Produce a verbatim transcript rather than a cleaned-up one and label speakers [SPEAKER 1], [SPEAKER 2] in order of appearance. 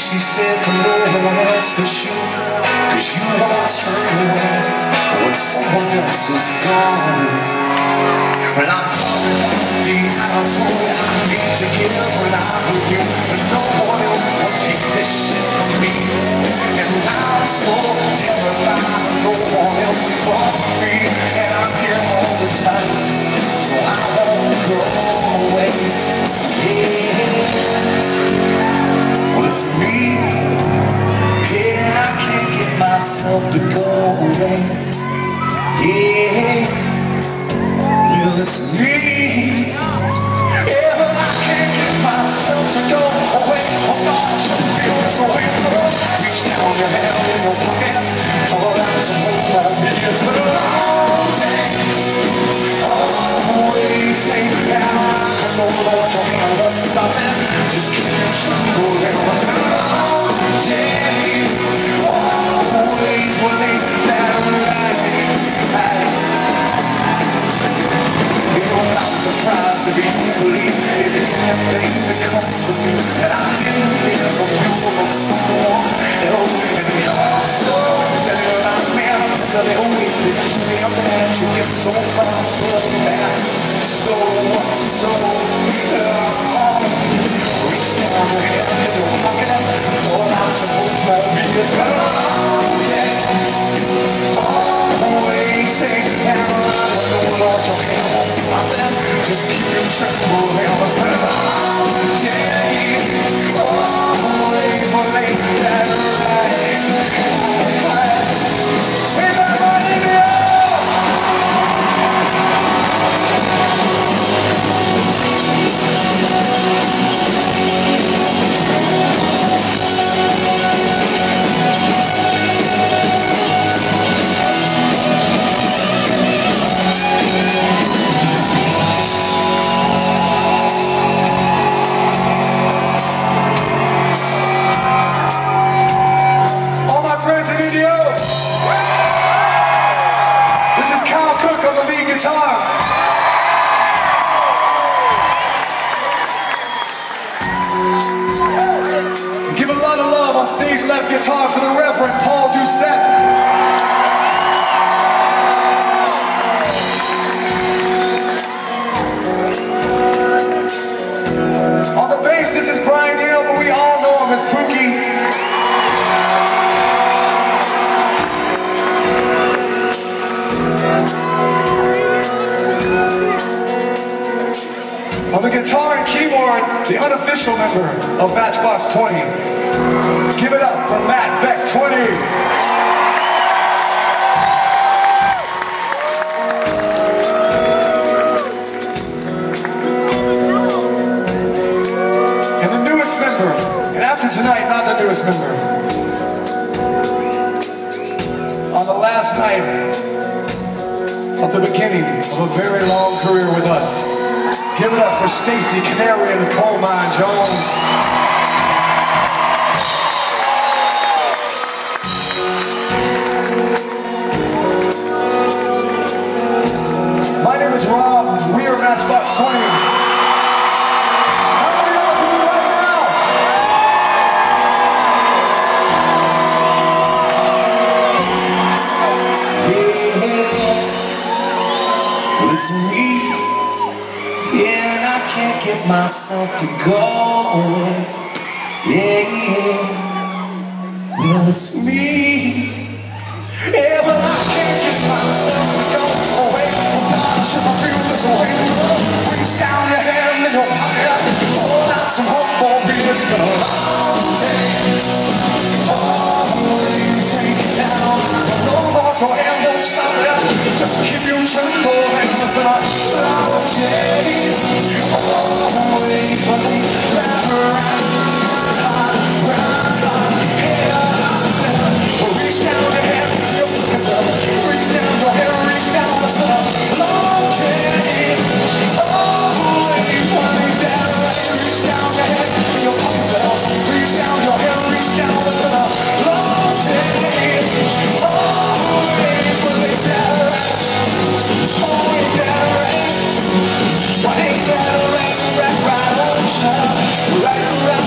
[SPEAKER 1] She said for no one else but you, cause you won't turn away when someone else is gone. Well, I'm sorry that the I told you I need to give when I'm with you, but no one else will take this shit from me. And I'm so terrified, no one else for me, and I'm here all the time, so I won't go away. Yeah. Well, it's me, yeah, and I can't get myself to go away. Yeah, well, it's me, yeah, but I can't get myself to go away. Oh God, I shouldn't feel this way. Reach down your hand in your pocket, pull out some more of me. It's been a long day, always say that I know what your hand was stopping. Just keep it true. It's been a long day, always when they that right. You're not surprised to be believed in anything that comes from you, and I didn't hear from you from someone else. And you're so that I'm man, so they always did to me. I'm glad you get so far, so fast, so so. Uh, reach down your hand in your pocket, pull out some more of me. It's been a long day, always say that I don't know what your hand won't stop it. Just keep your trembling. It's been a long day, always when they that right. Is that right, Indio? Left guitar for the Reverend Paul Doucette. On the bass, this is Brian Hill, but we all know him as Pookie. On the guitar and keyboard, the unofficial member of Matchbox twenty. Give it up for Matt Beck twenty. And the newest member, and after tonight, not the newest member, on the last night of the beginning of a very long career with us, give it up for Stacy Canary and the Coal Mine Jones. My name is Rob, we are Matchbox twenty. How many of y'all doing right now? Yeah, well, it's me, yeah, and I can't get myself to go away. Yeah, yeah, well, it's me, yeah, but I can't get myself to go away. Should I feel this way? Reach down your hand in your pocket, hold out some hope for me. It's been a long day, always hanging down. Don't know what your hand won't stop it. Just keep you trembling. It's been a long day, always running round, round, round, round. Yeah, reach down your hand in your pocket, reach down your hand, reach down. It's been a long day, always running down. Reach down your head in your pocket, reach down your head, reach down. It's been a long day, always running down. Oh, ain't that right? Why ain't that right? Right, right on time, right, right.